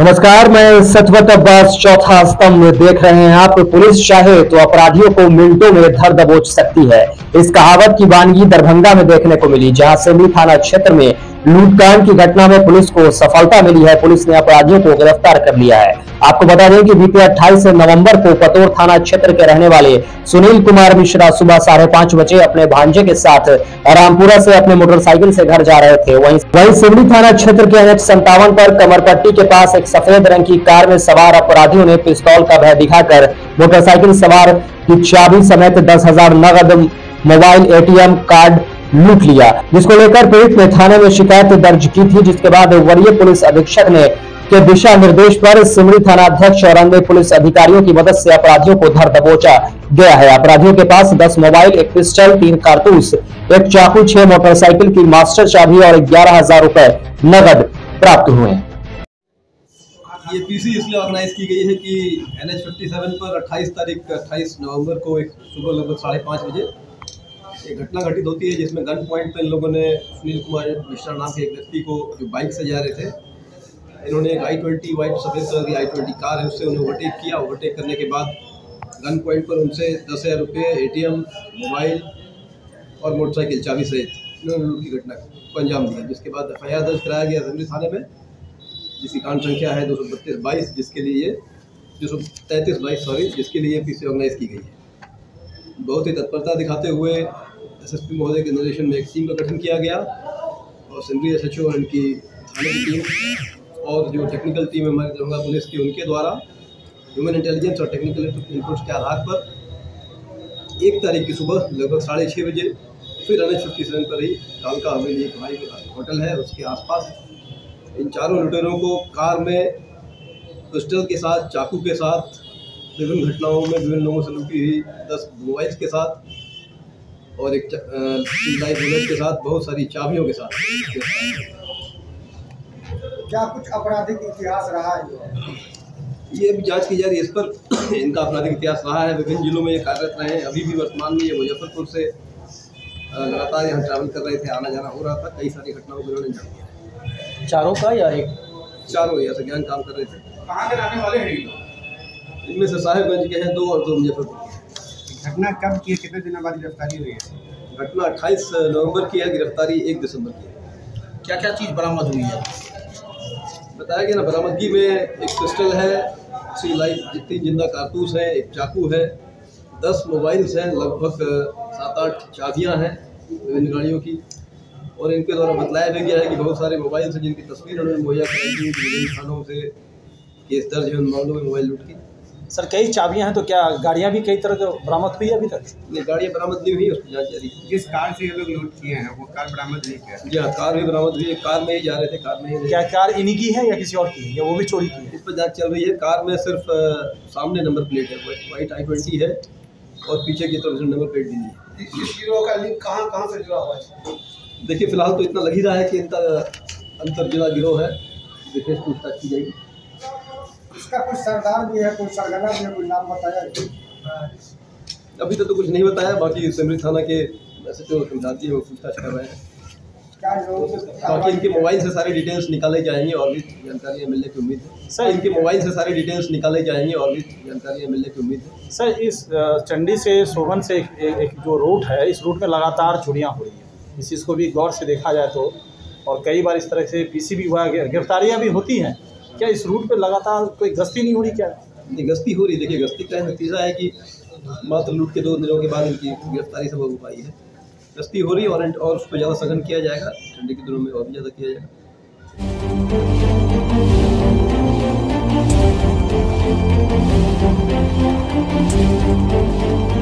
नमस्कार, मैं सतवत अब्बास चौथा स्तंभ देख रहे हैं आप। पुलिस चाहे तो अपराधियों को मिनटों में धर दबोच सकती है। इस कहावत की वानगी दरभंगा में देखने को मिली, जहां सिमरी थाना क्षेत्र में लूटकांड की घटना में पुलिस को सफलता मिली है। पुलिस ने अपराधियों को गिरफ्तार कर लिया है। आपको बता दें कि बीते 28 नवंबर को पतोर थाना क्षेत्र के रहने वाले सुनील कुमार मिश्रा सुबह 5:30 बजे अपने भांजे के साथ रामपुरा से अपने मोटरसाइकिल से घर जा रहे थे। वहीं सिमरी थाना क्षेत्र के NH 57 पर कमरपट्टी के पास एक सफेद रंग की कार में सवार अपराधियों ने पिस्तौल का भय दिखाकर मोटरसाइकिल सवार की चाबी समेत 10,000 नगद, मोबाइल, ATM कार्ड लूट लिया, जिसको लेकर पीड़ित ने थाने में शिकायत दर्ज की थी। जिसके बाद वरीय पुलिस अधीक्षक ने के दिशा निर्देश पर सिमरी थाना अध्यक्ष और अन्य पुलिस अधिकारियों की मदद से अपराधियों को धर दबोचा गया है। अपराधियों के पास 10 मोबाइल, एक पिस्टल, 3 कारतूस, एक चाकू, 6 मोटरसाइकिल की मास्टर चाबी और 11,000 रुपए नगद प्राप्त हुए। ये पीसी इसलिए ऑर्गेनाइज की गई है कि NH 57 पर 28 नवंबर को एक सुबह लगभग 5:30 बजे एक घटना घटित होती है, जिसमें गन पॉइंट पर इन लोगों ने सुनील कुमार मिश्रा नाम के एक व्यक्ति को, जो बाइक से जा रहे थे, इन्होंने एक i20 वाइट सफ़ेद कलर की i20 कार है, उससे उन्हें ओवरटेक किया। ओवरटेक करने के बाद गन पॉइंट पर उनसे 10,000 रुपये, ATM, मोबाइल और मोटरसाइकिल चाबी सहित इन्होंने लूट की घटना को अंजाम दिया। जिसके बाद FIR दर्ज कराया गया सिमरी थाने में, जिसकी कांड संख्या है 232-22, जिसके लिए 233-22 सॉरी, जिसके लिए पीसी ऑर्गेनाइज की गई है। बहुत ही तत्परता दिखाते हुए SSP महोदय के निर्देशन में एक टीम का गठन किया गया और सिमरी SHO और इनकी थाने की टीम और जो टेक्निकल टीम है हमारी दरभंगा पुलिस की, उनके द्वारा ह्यूमन इंटेलिजेंस और टेक्निकल इनपुट्स के आधार पर 1 तारीख की सुबह लगभग 6:30 बजे फिर NH 57 पर ही कालका हवेली एक भाई होटल है, उसके आसपास इन चारों लुटेरों को कार में पिस्टल के साथ, चाकू के साथ, विभिन्न घटनाओं में विभिन्न लोगों से लूटी हुई 10 मोबाइल्स के साथ और एक लाइफ बुलेट के साथ, बहुत सारी चाबियों के साथ। क्या कुछ आपराधिक इतिहास रहा है? ये भी जांच की जा रही है इस पर। इनका आपराधिक इतिहास रहा है, विभिन्न जिलों में ये कार्यरत रहे हैं। अभी भी वर्तमान में ये मुजफ्फरपुर से लगातार यहाँ ट्रैवल कर रहे थे, आना जाना हो रहा था। कई सारी घटनाओं को इन्होंने अंजाम दिया। चारों का या एक? चारों ये सज्ञान काम कर रहे थे। कहाँ के रहने वाले हैं? इनमें से साहिबगंज के हैं 2 और 2 मुजफ्फरपुर के। घटना कब की है, कितने दिनों बाद गिरफ्तारी हुई है? घटना 28 नवंबर की है, गिरफ्तारी 1 दिसंबर की है। क्या क्या चीज़ बरामद हुई है? बताया गया ना, बरामदगी में एक पिस्टल है, 3 लाइव 3 जिंदा कारतूस हैं, एक चाकू है, 10 मोबाइल्स हैं, लगभग 7-8 चाबियां हैं विभिन्न गाड़ियों की। और इनके द्वारा बतलाया भी गया है कि बहुत सारे मोबाइल्स हैं जिनकी तस्वीर उन्होंने मुहैया कराई थी। विभिन्न थानों से केस दर्ज है उन मामलों में मोबाइल लूट की। सर, कई चाबियां हैं, तो क्या गाड़ियां भी कई तरह की बरामद हुई है अभी तक? ये गाड़ियाँ बरामद नहीं हुई, उसकी जाँच जारी है। जिस कार से ये लोग लूट किए हैं वो कार बरामद नहीं किया? जी हाँ, कार भी बरामद हुई है। कार में ही जा रहे थे, कार में ही। क्या कार इन्हीं की है या किसी और की है, या वो भी चोरी की है? इस पर जाँच चल रही है। कार में सिर्फ सामने नंबर प्लेट है, वाइट i20 है और पीछे की तरफ से नंबर प्लेट भी नहीं है। इस गिरोह का लिंक कहाँ से जुड़ा हुआ है? देखिए, फिलहाल तो इतना लग ही रहा है कि इनका अंतर्जिला गिरोह है। विशेष पूछताछ की जाएगी। इसका कुछ सरदार भी है, कोई सरगना भी है, कोई नाम बताया? अभी तो कुछ नहीं बताया। बाकी सिमरी थाना के SHO समझाती है, वो पूछताछ कर रहे हैं। क्या लोगों से बाकी इनके मोबाइल से सारी डिटेल्स निकाले जाएंगे और भी जानकारियाँ मिलने की उम्मीद है। सर, इनके मोबाइल से सारी डिटेल्स निकाले जाएंगे और भी जानकारियाँ मिलने की उम्मीद है। सर, इस चंडी से सोबन से एक जो रूट है, इस रूट में लगातार चोरियाँ हो रही हैं। इस चीज़ को भी गौर से देखा जाए तो, और कई बार इस तरह से PC भी हुआ, गिरफ्तारियाँ भी होती हैं। क्या इस रूट पे लगातार कोई गश्ती नहीं हो रही? क्या नहीं, गश्ती हो रही। देखिए, गश्ती का नतीजा है कि मात्र लूट के 2 दिनों के बाद इनकी गिरफ्तारी संभव हो पाई है। गश्ती हो रही है और उसको ज़्यादा सघन किया जाएगा। ठंडी के दिनों में और भी ज़्यादा किया जाएगा।